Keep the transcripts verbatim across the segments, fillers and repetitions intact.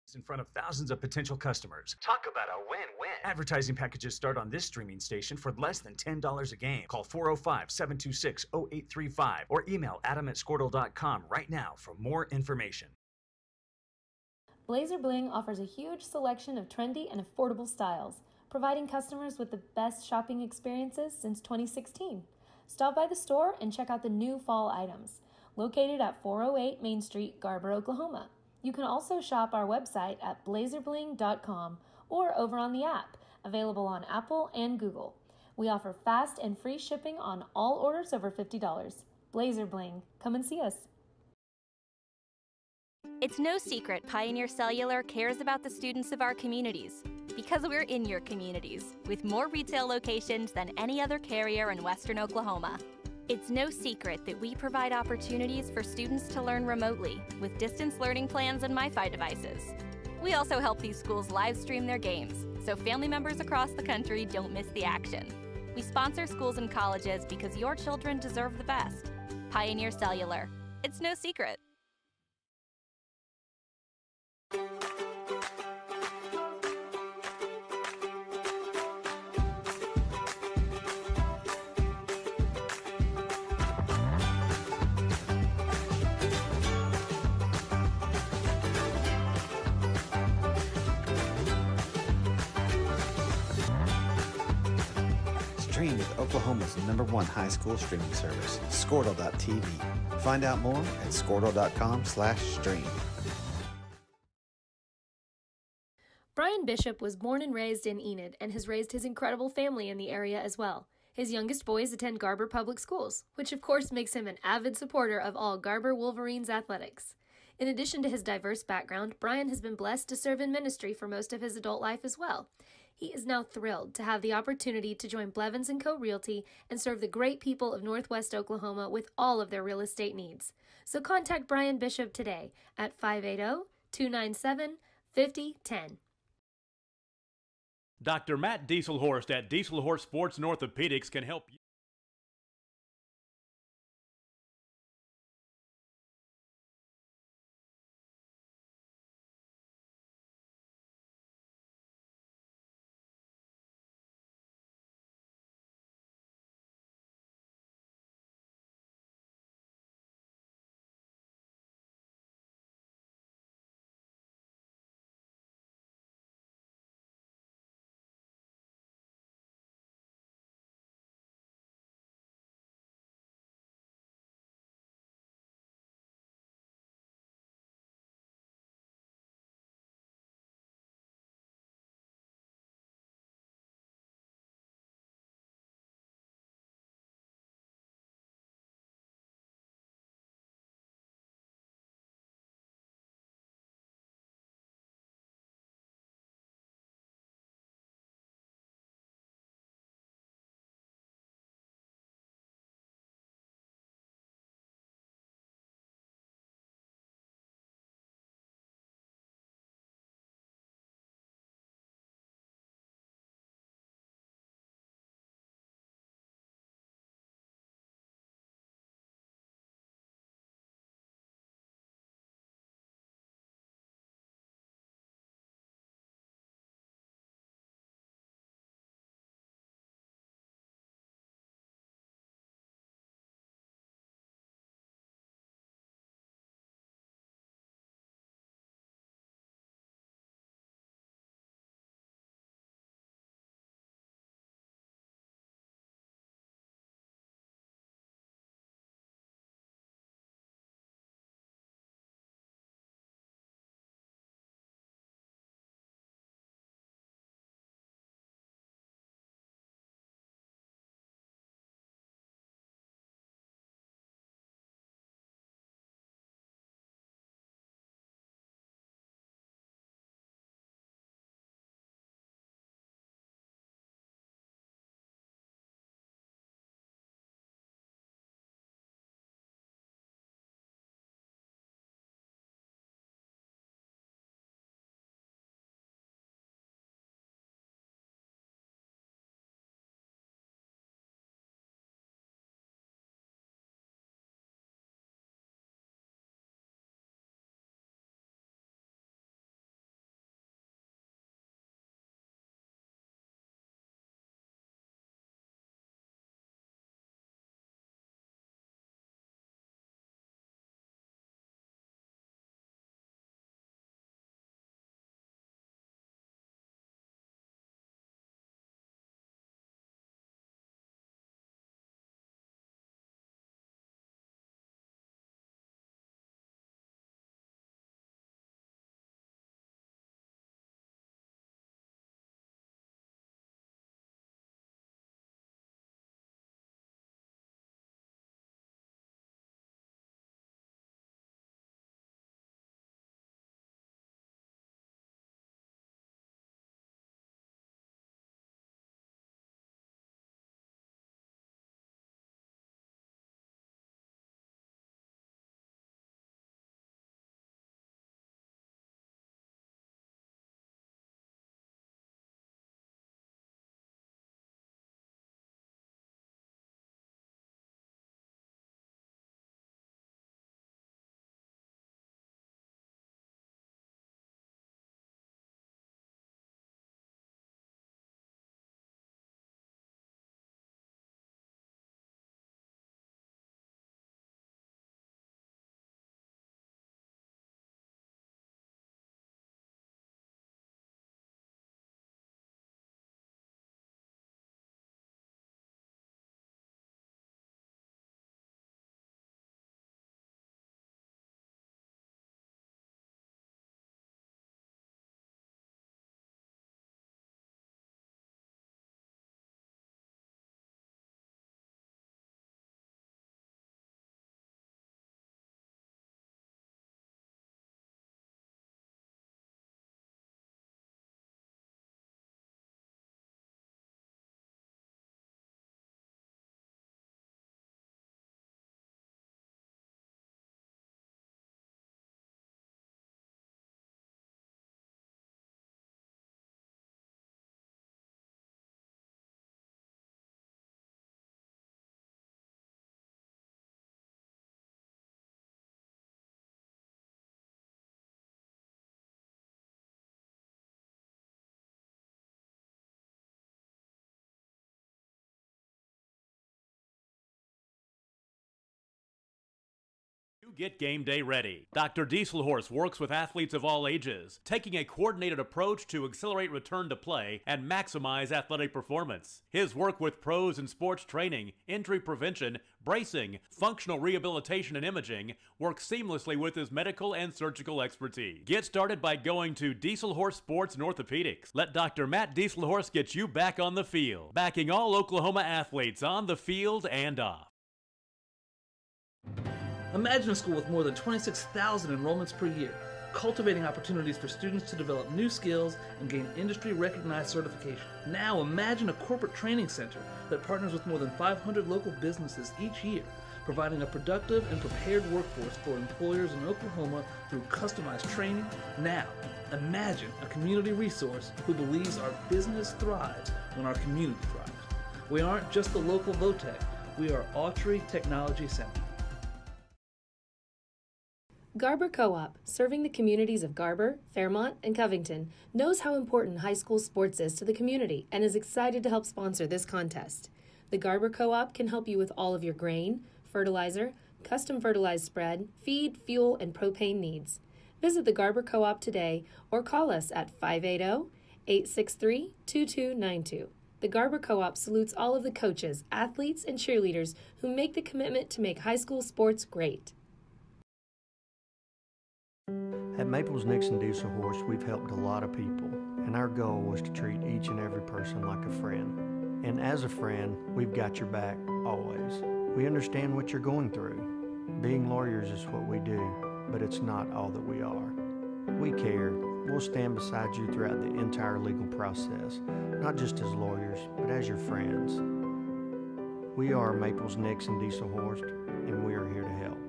in front of thousands of potential customers. Talk about a win-win. Advertising packages start on this streaming station for less than ten dollars a game. Call four oh five, seven two six, oh eight three five or email adam at squirtle dot com right now for more information. Blazer Bling offers a huge selection of trendy and affordable styles, providing customers with the best shopping experiences since twenty sixteen. Stop by the store and check out the new fall items. Located at four oh eight Main Street, Garber, Oklahoma. You can also shop our website at blazer bling dot com or over on the app, available on Apple and Google. We offer fast and free shipping on all orders over fifty dollars. Blazer Bling, come and see us. It's no secret Pioneer Cellular cares about the students of our communities because we're in your communities with more retail locations than any other carrier in Western Oklahoma. It's no secret that we provide opportunities for students to learn remotely with distance learning plans and MiFi devices. We also help these schools live stream their games so family members across the country don't miss the action. We sponsor schools and colleges because your children deserve the best. Pioneer Cellular. It's no secret. Stream with Oklahoma's number one high school streaming service, squirtle dot t v. Find out more at squirtle dot com slash stream. Brian Bishop was born and raised in Enid and has raised his incredible family in the area as well. His youngest boys attend Garber Public Schools, which of course makes him an avid supporter of all Garber Wolverines athletics. In addition to his diverse background, Brian has been blessed to serve in ministry for most of his adult life as well. He is now thrilled to have the opportunity to join Blevins and Co. Realty and serve the great people of Northwest Oklahoma with all of their real estate needs. So contact Brian Bishop today at five eight zero, two nine seven, five zero one zero. Doctor Matt Dieselhorst at Dieselhorst Sports and Orthopedics can help you. Get game day ready. Doctor Dieselhorst works with athletes of all ages, taking a coordinated approach to accelerate return to play and maximize athletic performance. His work with pros in sports training, injury prevention, bracing, functional rehabilitation, and imaging works seamlessly with his medical and surgical expertise. Get started by going to Dieselhorst Sports and Orthopedics. Let Doctor Matt Dieselhorst get you back on the field, backing all Oklahoma athletes on the field and off. Imagine a school with more than twenty-six thousand enrollments per year, cultivating opportunities for students to develop new skills and gain industry-recognized certification. Now imagine a corporate training center that partners with more than five hundred local businesses each year, providing a productive and prepared workforce for employers in Oklahoma through customized training. Now, imagine a community resource who believes our business thrives when our community thrives. We aren't just the local Votech, we are Autry Technology Center. Garber Co-op, serving the communities of Garber, Fairmont, and Covington, knows how important high school sports is to the community and is excited to help sponsor this contest. The Garber Co-op can help you with all of your grain, fertilizer, custom fertilized spread, feed, fuel, and propane needs. Visit the Garber Co-op today or call us at five eight zero, eight six three, two two nine two. The Garber Co-op salutes all of the coaches, athletes, and cheerleaders who make the commitment to make high school sports great. At Maples Nixon Dieselhorst, we've helped a lot of people, and our goal was to treat each and every person like a friend. And as a friend, we've got your back, always. We understand what you're going through. Being lawyers is what we do, but it's not all that we are. We care. We'll stand beside you throughout the entire legal process, not just as lawyers, but as your friends. We are Maples Nixon Dieselhorst, and we are here to help.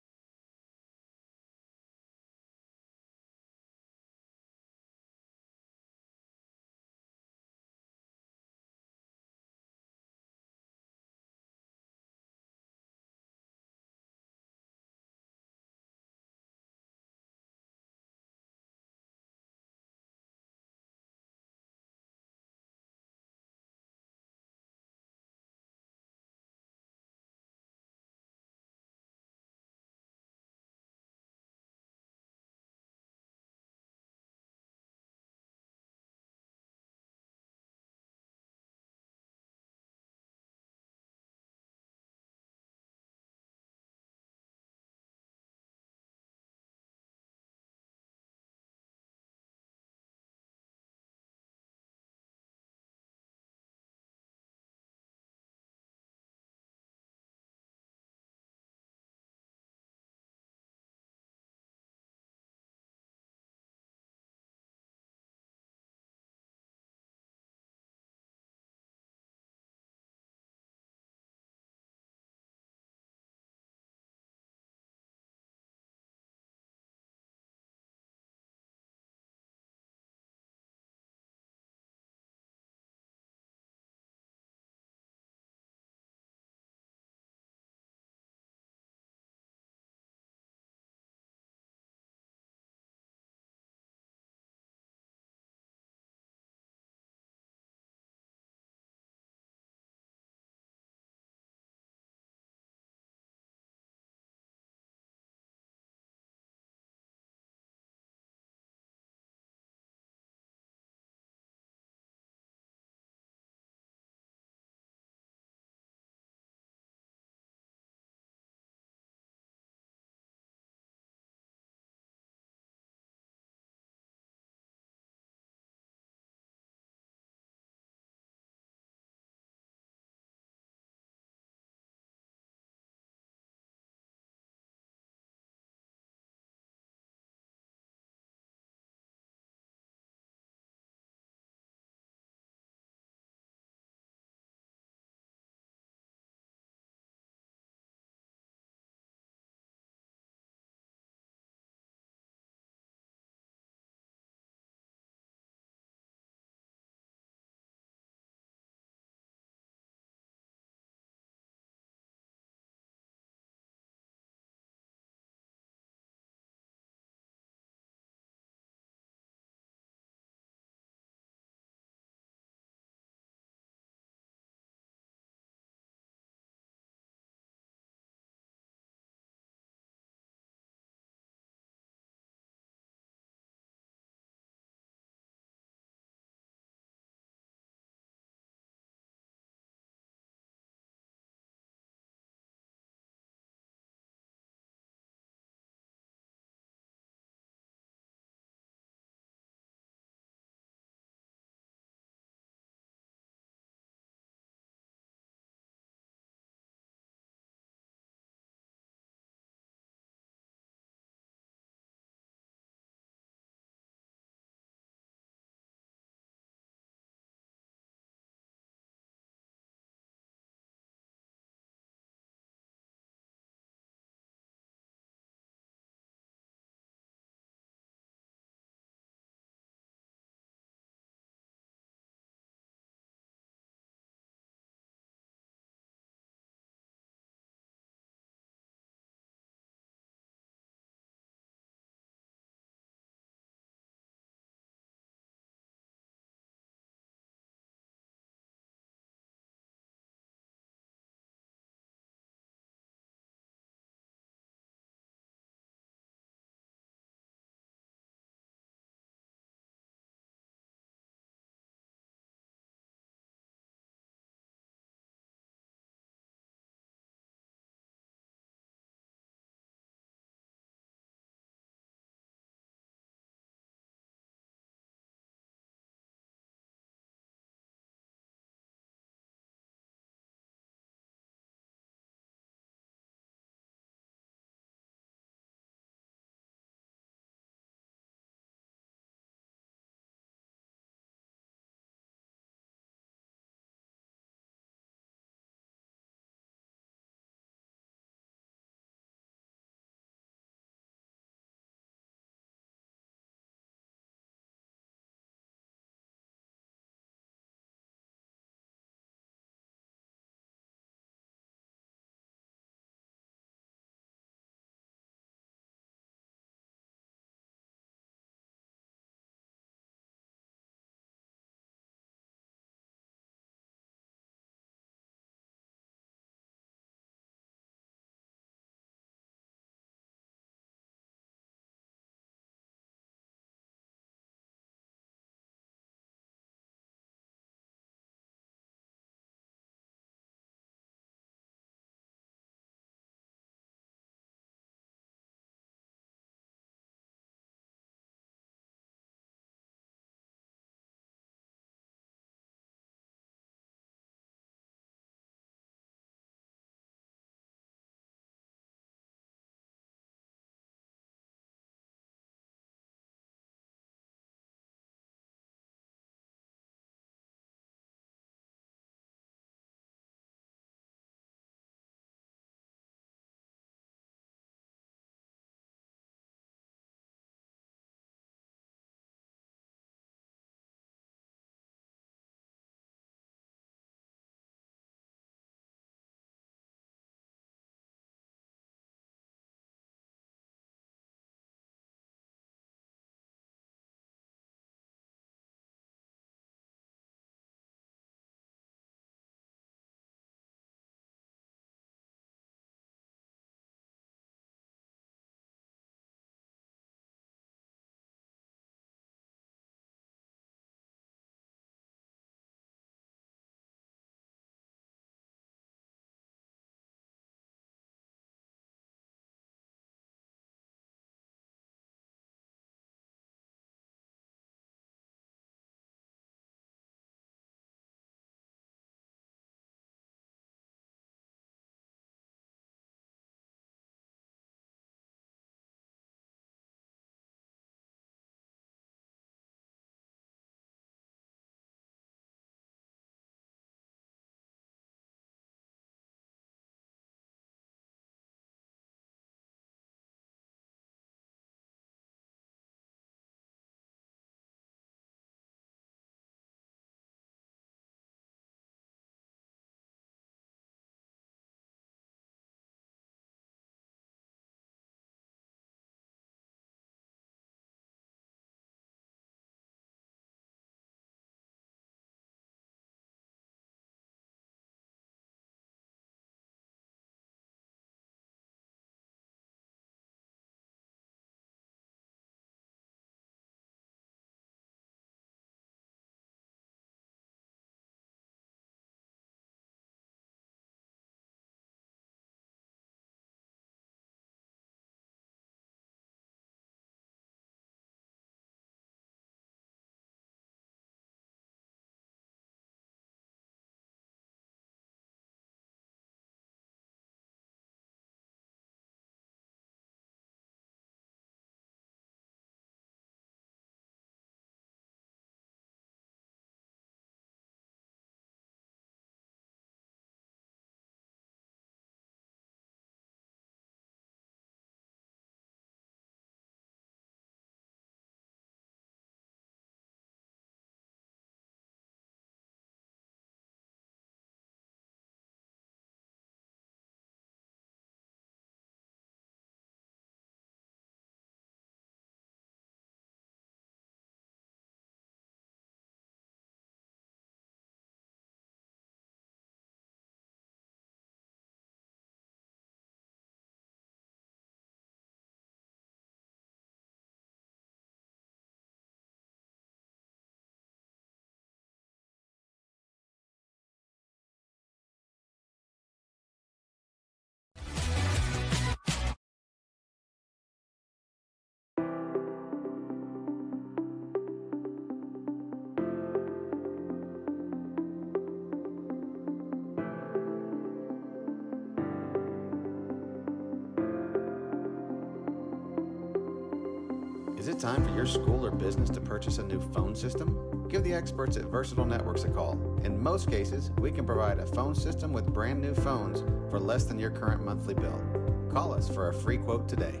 Is it time for your school or business to purchase a new phone system? Give the experts at Versatile Networks a call. In most cases, we can provide a phone system with brand new phones for less than your current monthly bill. Call us for a free quote today.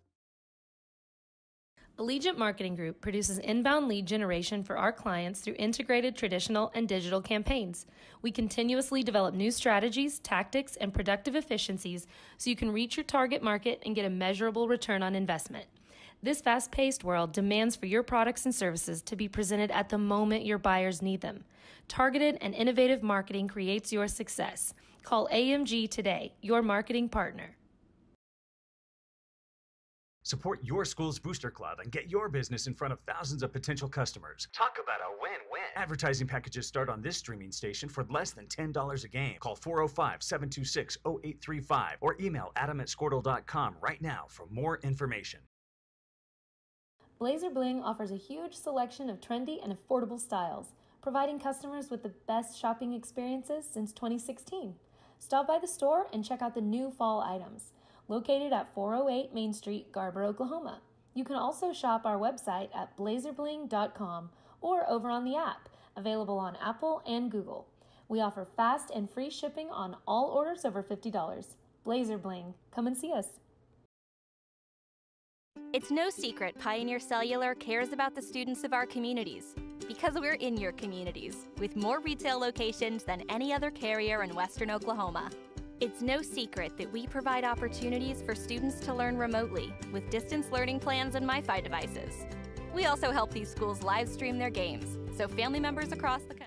Allegiant Marketing Group produces inbound lead generation for our clients through integrated traditional and digital campaigns. We continuously develop new strategies, tactics, and productive efficiencies so you can reach your target market and get a measurable return on investment. This fast-paced world demands for your products and services to be presented at the moment your buyers need them. Targeted and innovative marketing creates your success. Call A M G today, your marketing partner. Support your school's booster club and get your business in front of thousands of potential customers. Talk about a win-win. Advertising packages start on this streaming station for less than ten dollars a game. Call four oh five, seven two six, oh eight three five or email adam at squirtle dot com right now for more information. Blazer Bling offers a huge selection of trendy and affordable styles, providing customers with the best shopping experiences since twenty sixteen. Stop by the store and check out the new fall items. Located at four oh eight Main Street, Garber, Oklahoma. You can also shop our website at blazer bling dot com or over on the app, available on Apple and Google. We offer fast and free shipping on all orders over fifty dollars. Blazer Bling, come and see us. It's no secret Pioneer Cellular cares about the students of our communities because we're in your communities with more retail locations than any other carrier in Western Oklahoma. It's no secret that we provide opportunities for students to learn remotely with distance learning plans and MiFi devices. We also help these schools live stream their games, so family members across the country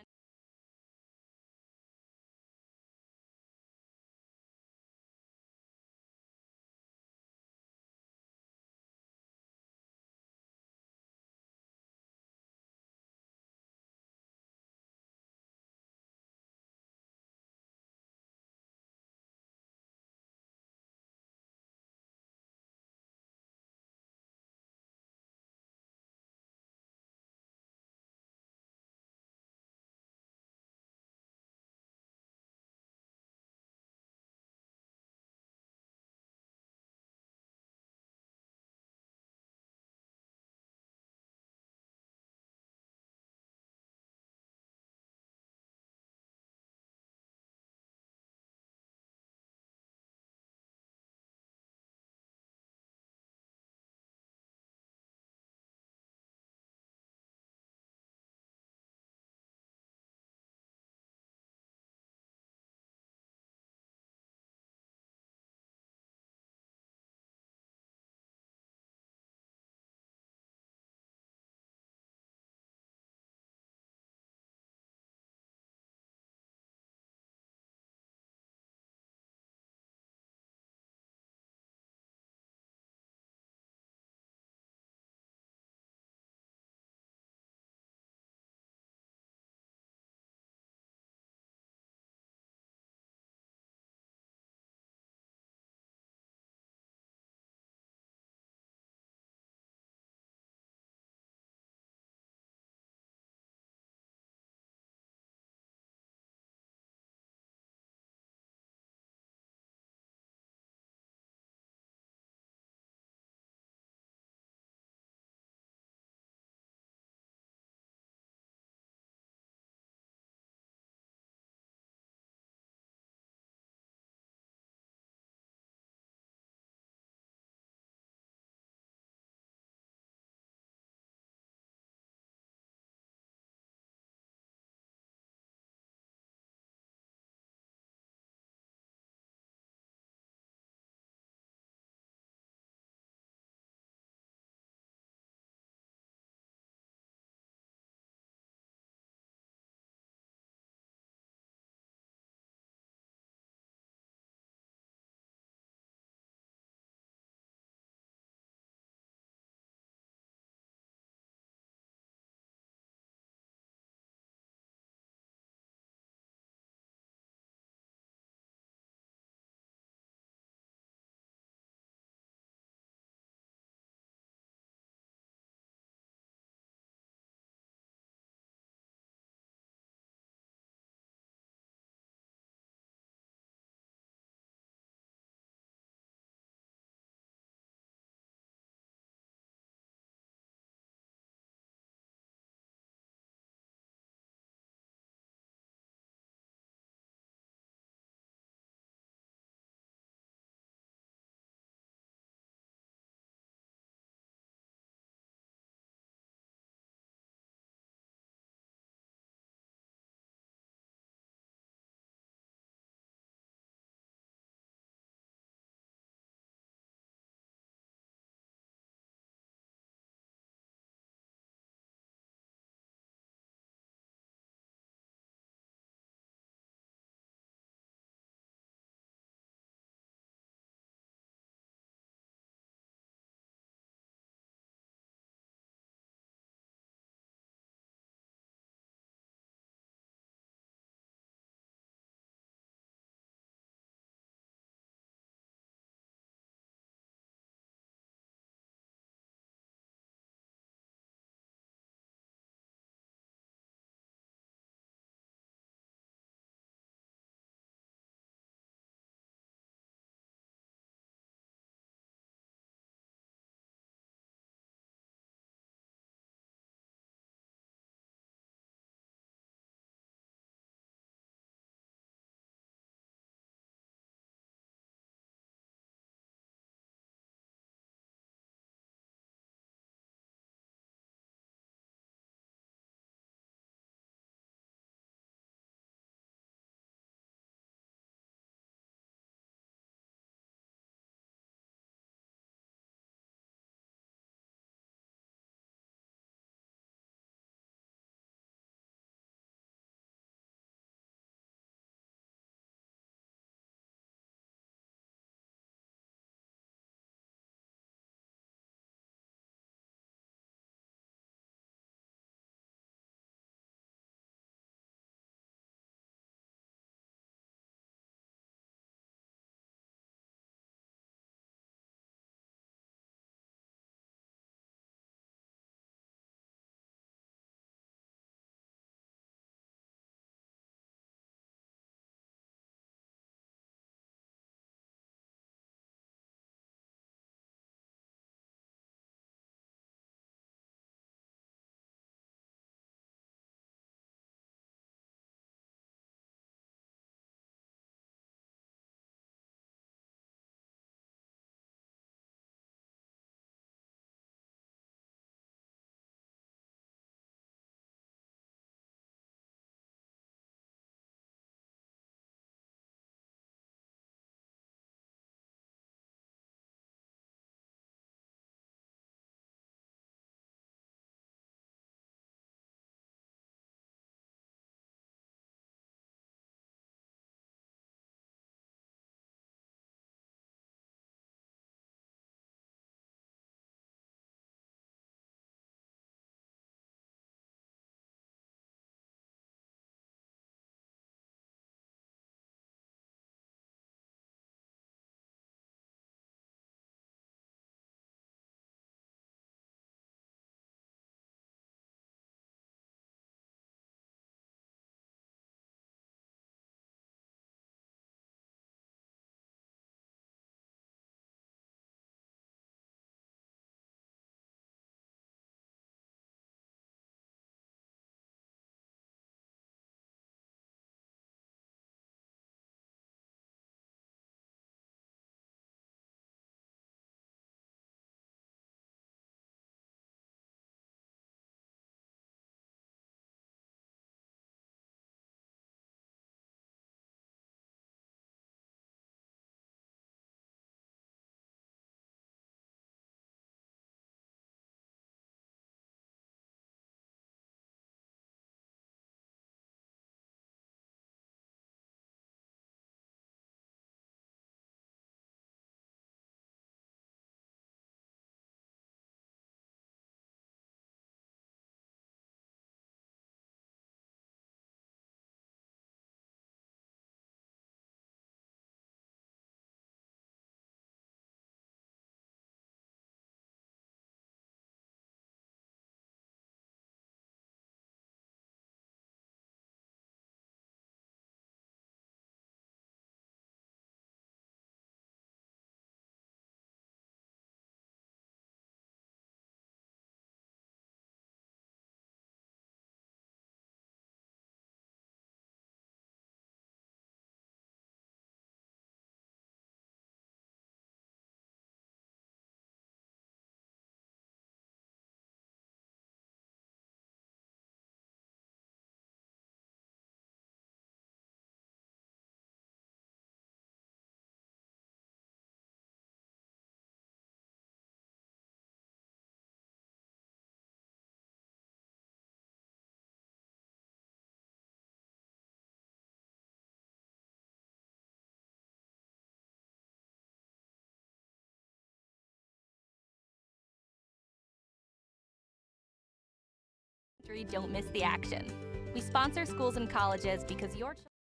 Don't miss the action. We sponsor schools and colleges because your children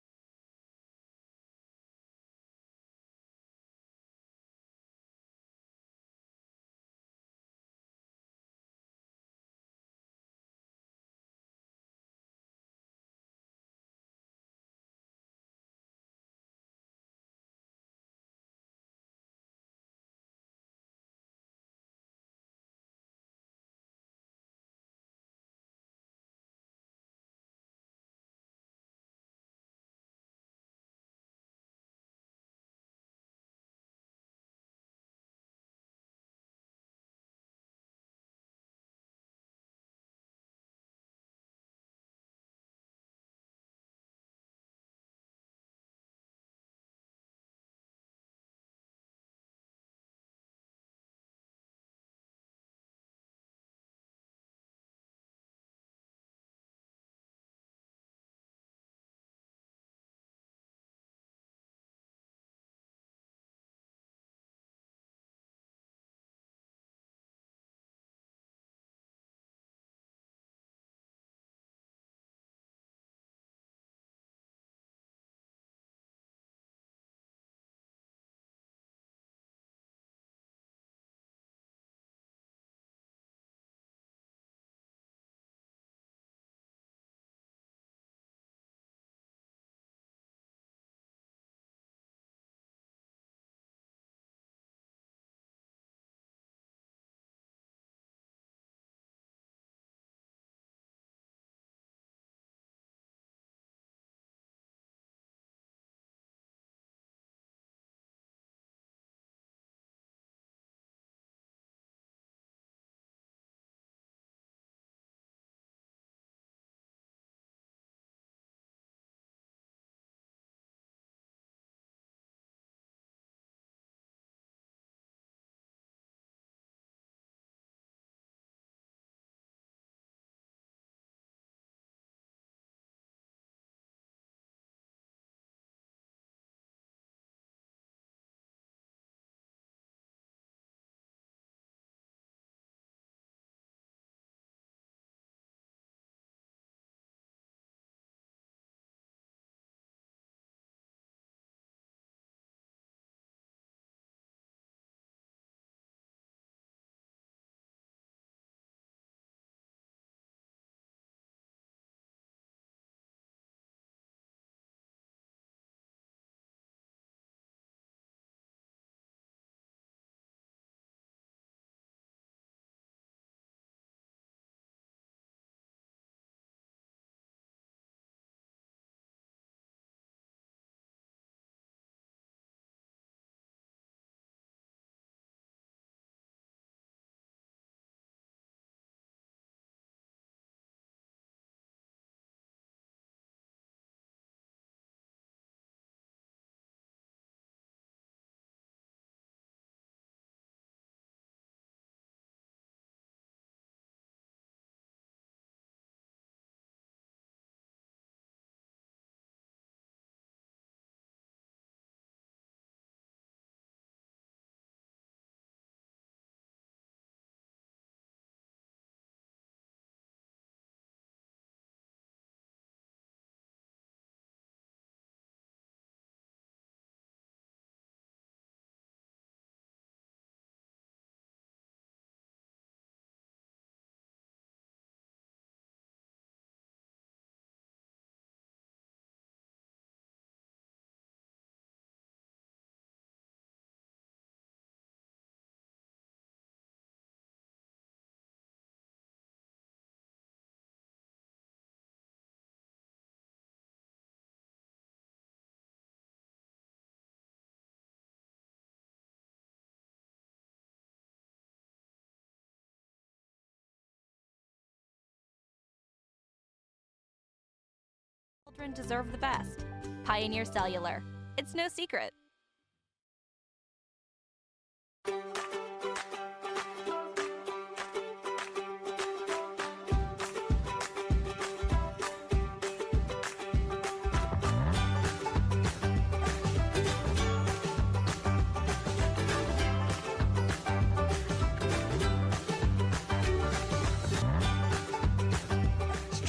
deserve the best. Pioneer Cellular. It's no secret.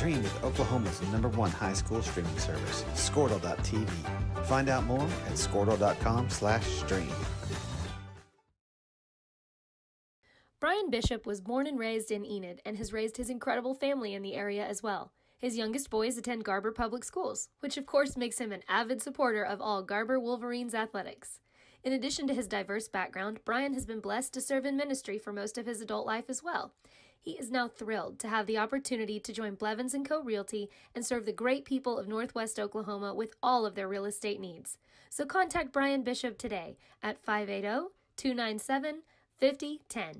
Stream with Oklahoma's number one high school streaming service, Squirtle dot T V. Find out more at Squirtle dot com slash stream. Brian Bishop was born and raised in Enid and has raised his incredible family in the area as well. His youngest boys attend Garber Public Schools, which of course makes him an avid supporter of all Garber Wolverines athletics. In addition to his diverse background, Brian has been blessed to serve in ministry for most of his adult life as well. He is now thrilled to have the opportunity to join Blevins and Co. Realty and serve the great people of Northwest Oklahoma with all of their real estate needs. So contact Brian Bishop today at five eight zero, two nine seven, five zero one zero.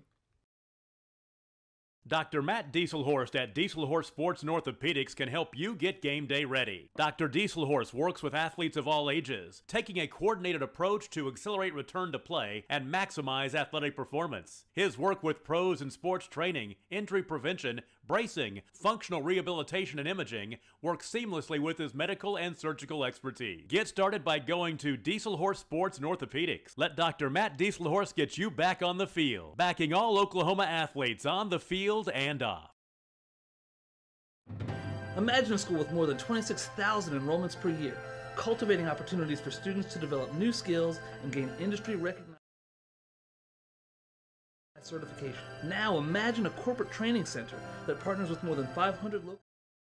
Doctor Matt Dieselhorst at Dieselhorst Sports and Orthopedics can help you get game day ready. Doctor Dieselhorst works with athletes of all ages, taking a coordinated approach to accelerate return to play and maximize athletic performance. His work with pros in sports training, injury prevention, bracing, functional rehabilitation, and imaging works seamlessly with his medical and surgical expertise. Get started by going to Dieselhorst Sports and Orthopedics. Let Doctor Matt Dieselhorst get you back on the field, backing all Oklahoma athletes on the field and off. Imagine a school with more than twenty-six thousand enrollments per year, cultivating opportunities for students to develop new skills and gain industry recognized certification. Now imagine a corporate training center that partners with more than five hundred local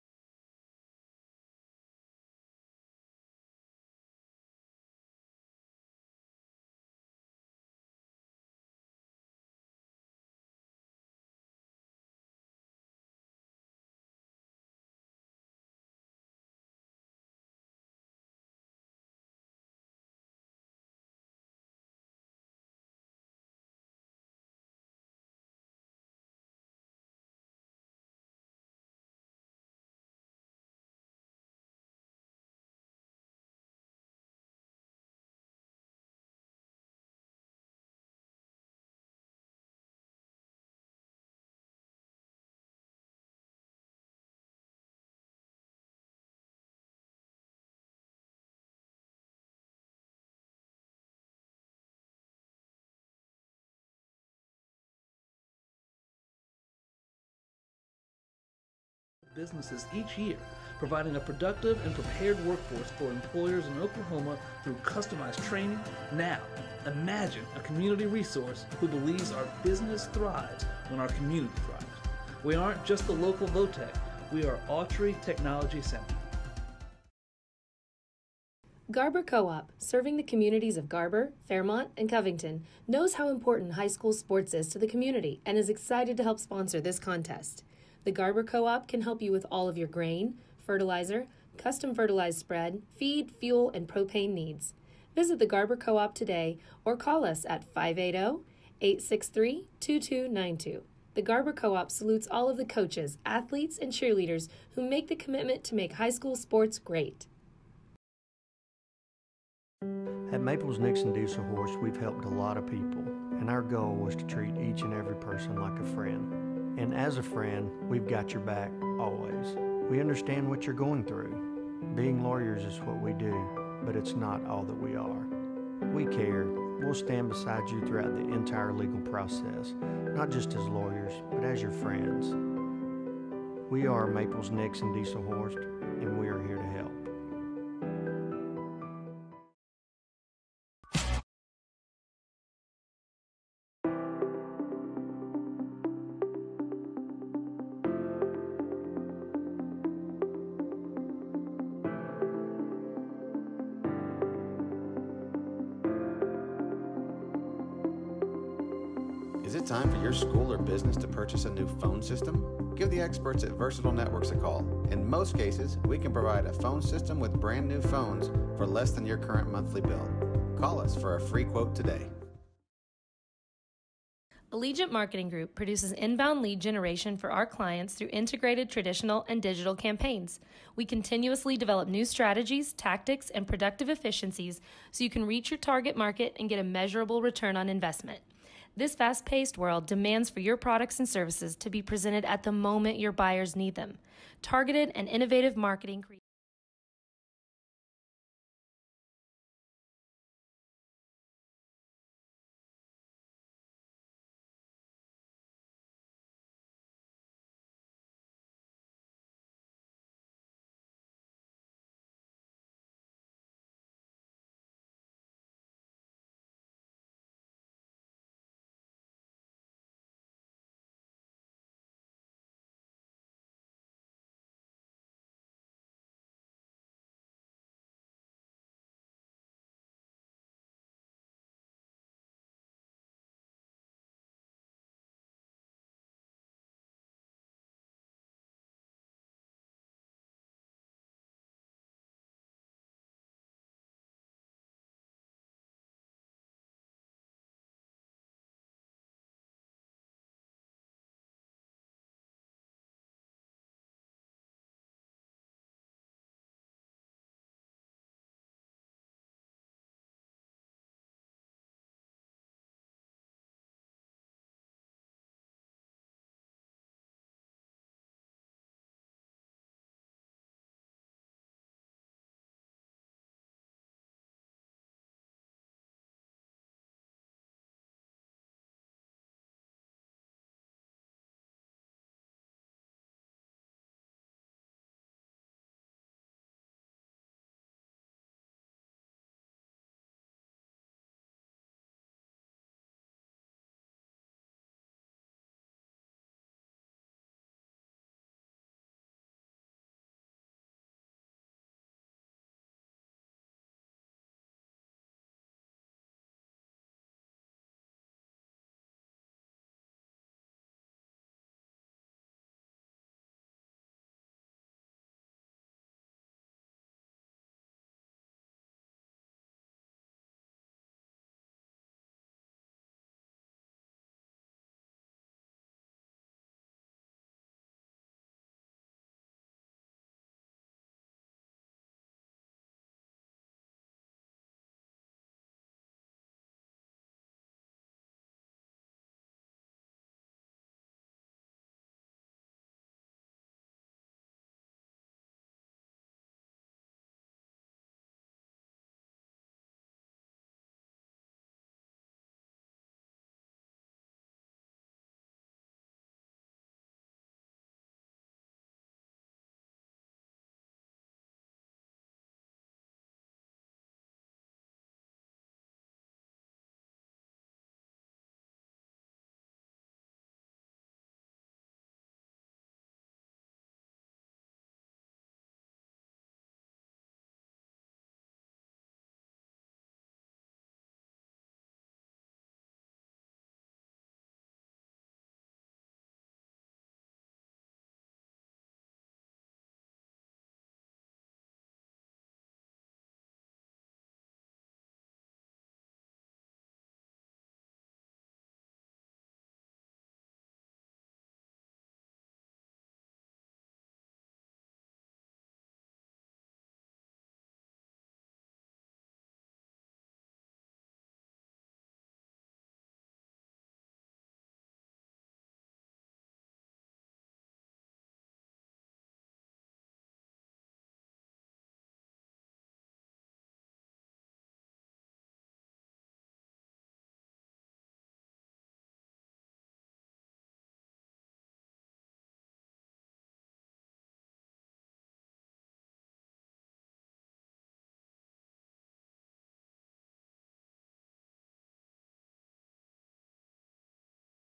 businesses each year, providing a productive and prepared workforce for employers in Oklahoma through customized training. Now, imagine a community resource who believes our business thrives when our community thrives. We aren't just the local Votech, we are Autry Technology Center. Garber Co-op, serving the communities of Garber, Fairmont, and Covington, knows how important high school sports is to the community and is excited to help sponsor this contest. The Garber Co-op can help you with all of your grain, fertilizer, custom fertilized spread, feed, fuel, and propane needs. Visit the Garber Co-op today or call us at five eight zero, eight six three, two two nine two. The Garber Co-op salutes all of the coaches, athletes, and cheerleaders who make the commitment to make high school sports great. At Maples Nixon Diesel Horse, we've helped a lot of people, and our goal was to treat each and every person like a friend. And as a friend, we've got your back always. We understand what you're going through. Being lawyers is what we do, but it's not all that we are. We care. We'll stand beside you throughout the entire legal process, not just as lawyers, but as your friends. We are Maples Nixon Diesel Horse, and we are here to help. Is it time for your school or business to purchase a new phone system? Give the experts at Versatile Networks a call. In most cases, we can provide a phone system with brand new phones for less than your current monthly bill. Call us for a free quote today. Allegiant Marketing Group produces inbound lead generation for our clients through integrated traditional and digital campaigns. We continuously develop new strategies, tactics, and productive efficiencies so you can reach your target market and get a measurable return on investment. This fast-paced world demands for your products and services to be presented at the moment your buyers need them. Targeted and innovative marketing creates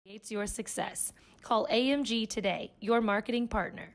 Creates your success. Call A M G today, your marketing partner.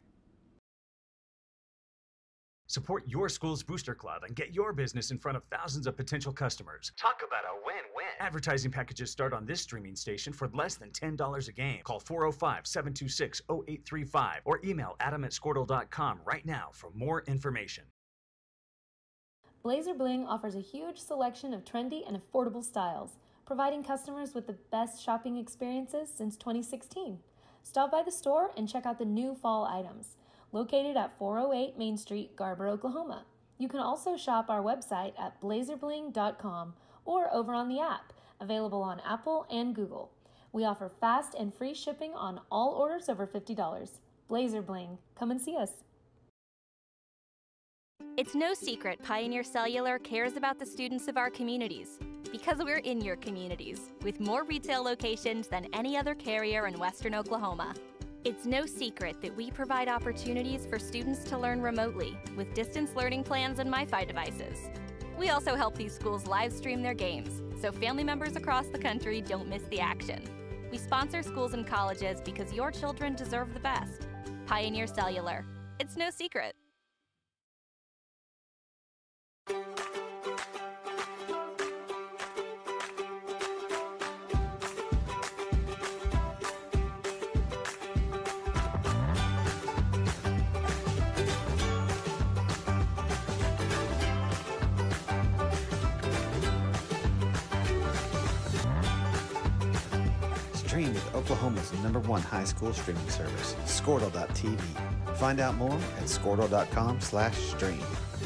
Support your school's booster club and get your business in front of thousands of potential customers. Talk about a win-win. Advertising packages start on this streaming station for less than ten dollars a game. Call four oh five, seven two six, oh eight three five or email adam at squirtle dot com right now for more information. Blazer Bling offers a huge selection of trendy and affordable styles, providing customers with the best shopping experiences since twenty sixteen. Stop by the store and check out the new fall items. Located at four oh eight Main Street, Garber, Oklahoma. You can also shop our website at blazer bling dot com or over on the app, available on Apple and Google. We offer fast and free shipping on all orders over fifty dollars. Blazer Bling, come and see us. It's no secret Pioneer Cellular cares about the students of our communities because we're in your communities with more retail locations than any other carrier in Western Oklahoma. It's no secret that we provide opportunities for students to learn remotely with distance learning plans and MiFi devices. We also help these schools live stream their games so family members across the country don't miss the action. We sponsor schools and colleges because your children deserve the best. Pioneer Cellular. It's no secret. Stream with Oklahoma's number one high school streaming service, Squirtle dot T V. Find out more at squirtle dot com slash stream.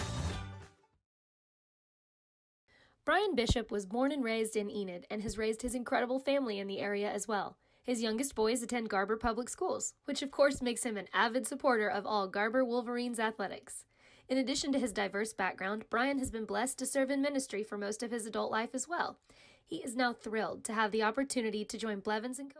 Brian Bishop was born and raised in Enid and has raised his incredible family in the area as well. His youngest boys attend Garber Public Schools, which of course makes him an avid supporter of all Garber Wolverines athletics. In addition to his diverse background, Brian has been blessed to serve in ministry for most of his adult life as well. He is now thrilled to have the opportunity to join Blevins and Co.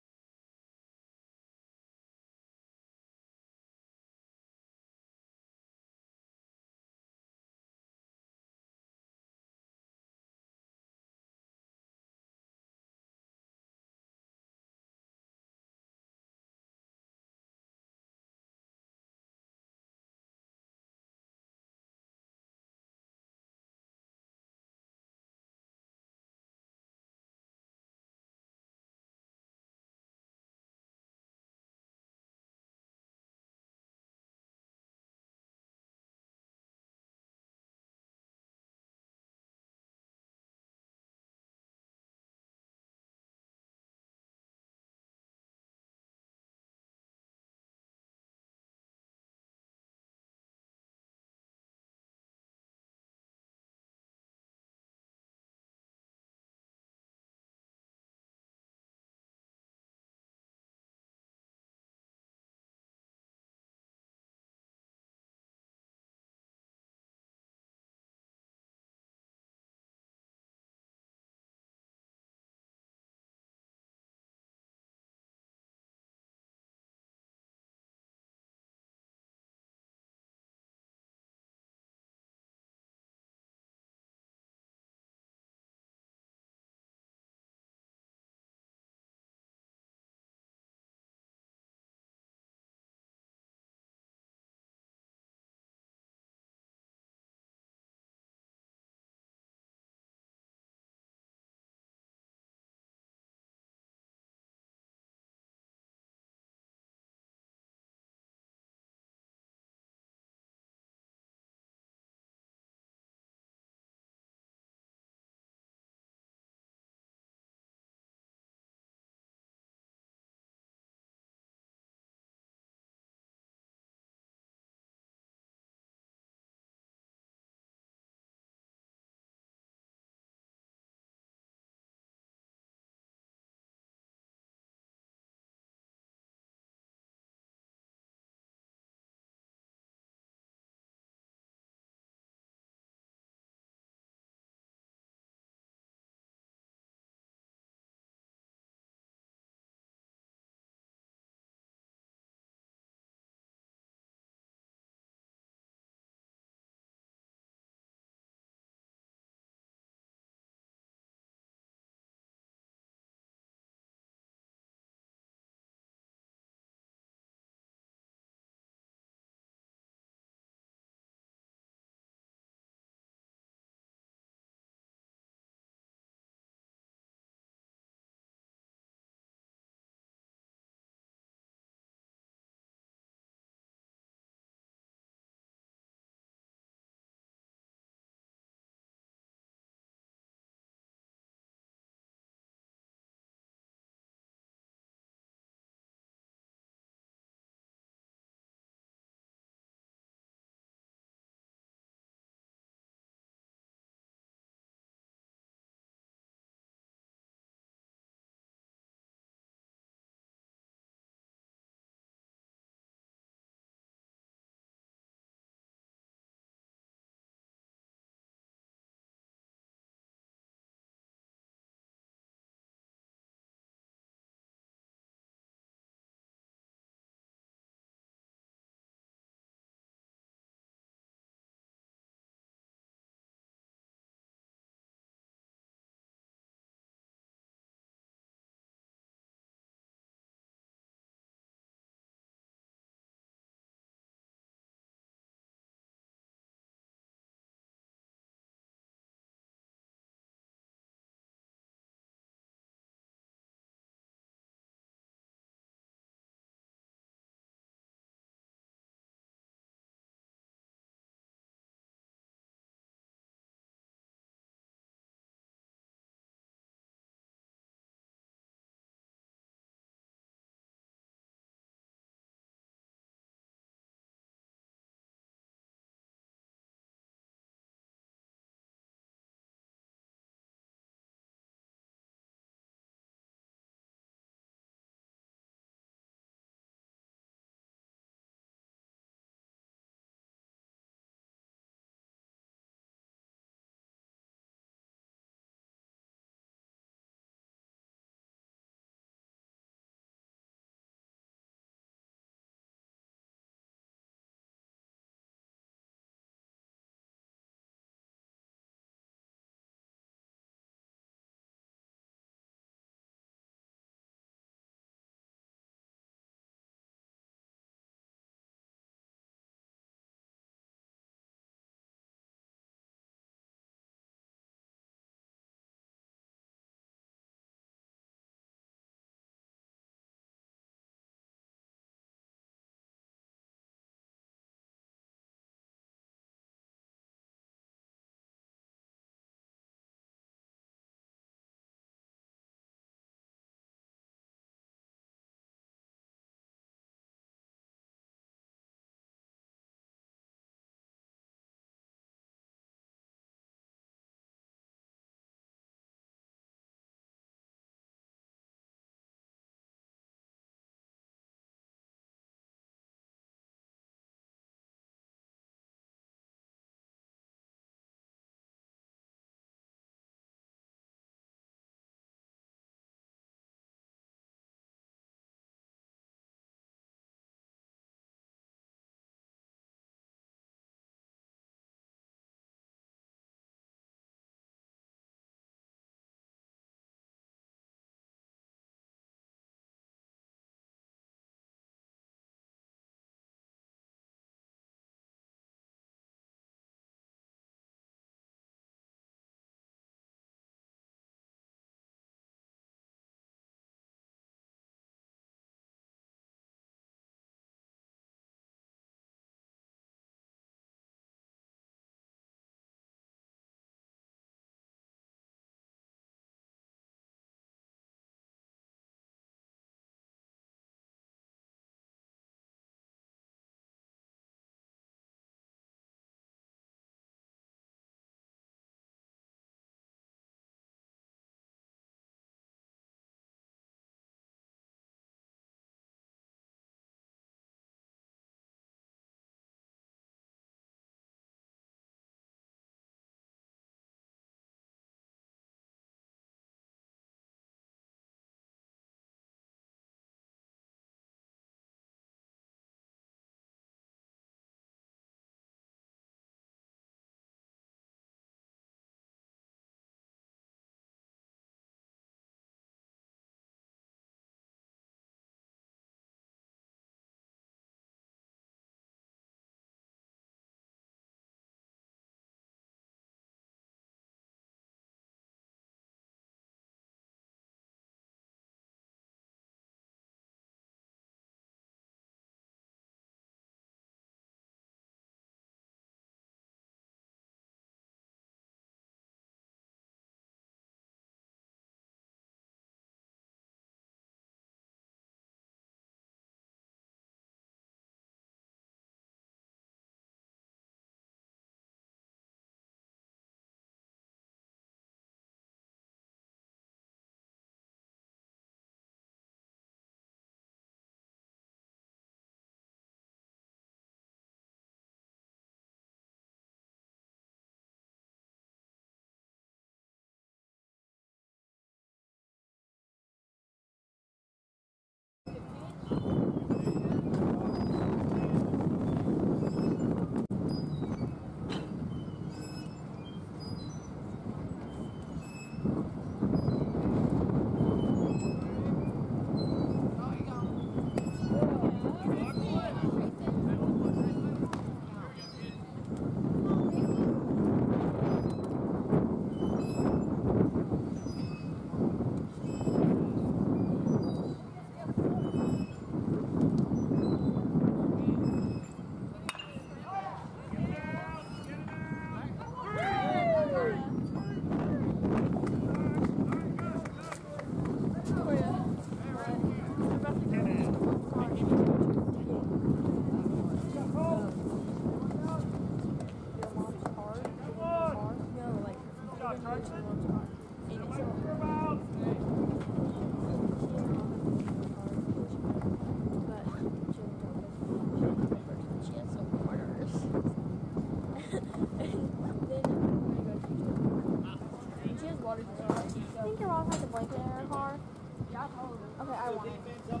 I think your mom has a blanket in her car. Yeah, I told her. Okay, I want it. If she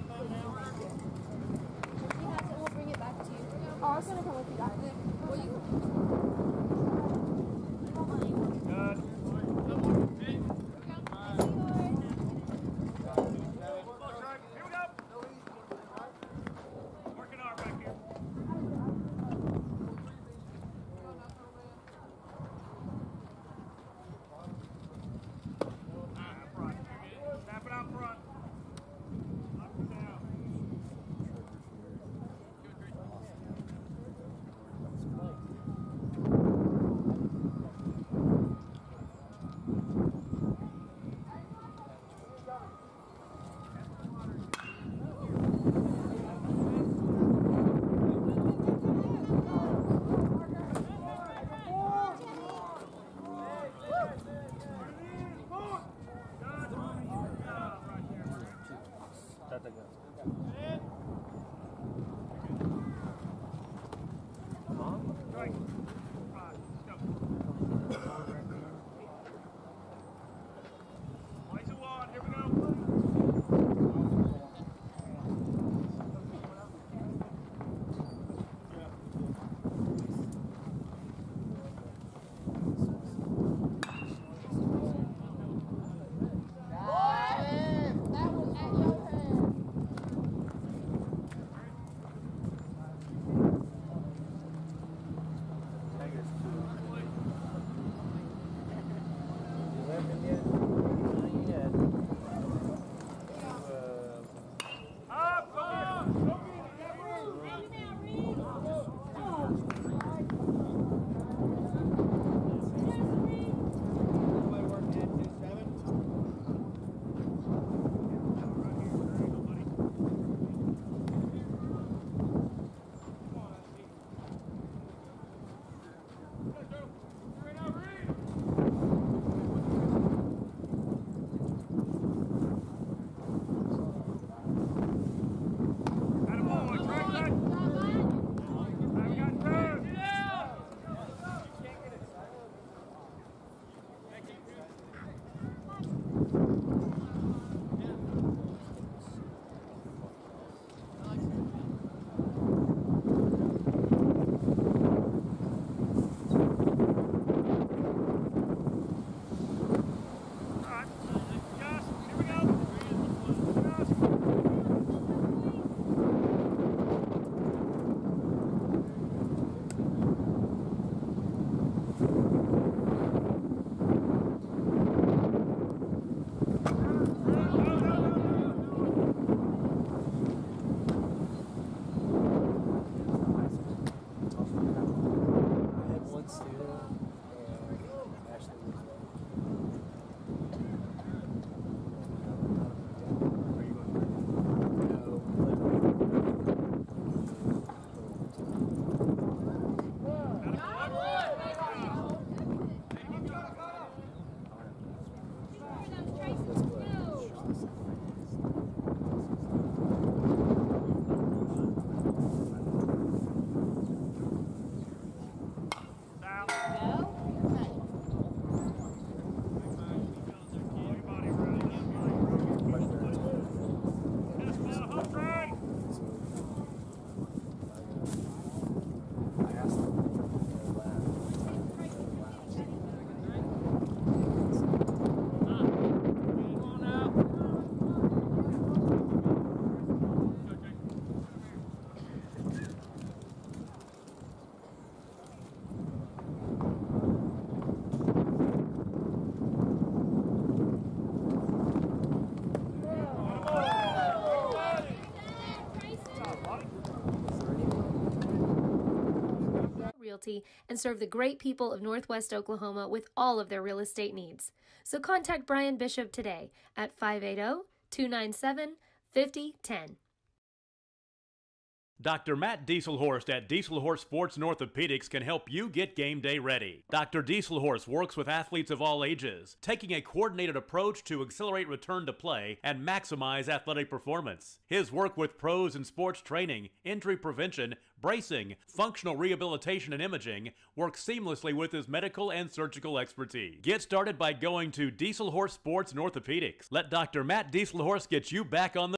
has it, we'll bring it back to you. Oh, I was going to come with you guys. Will you? Good. Here we go. Working hard back here. Snap it out front. Up and down. specialty and serve the great people of Northwest Oklahoma with all of their real estate needs. So contact Brian Bishop today at five eight zero, two nine seven, five zero one zero. Doctor Matt Dieselhorst at Dieselhorst Sports and Orthopedics can help you get game day ready. Doctor Dieselhorst works with athletes of all ages, taking a coordinated approach to accelerate return to play and maximize athletic performance. His work with pros in sports training, injury prevention, bracing, functional rehabilitation, and imaging works seamlessly with his medical and surgical expertise. Get started by going to Dieselhorst Sports and Orthopedics. Let Doctor Matt Dieselhorst get you back on the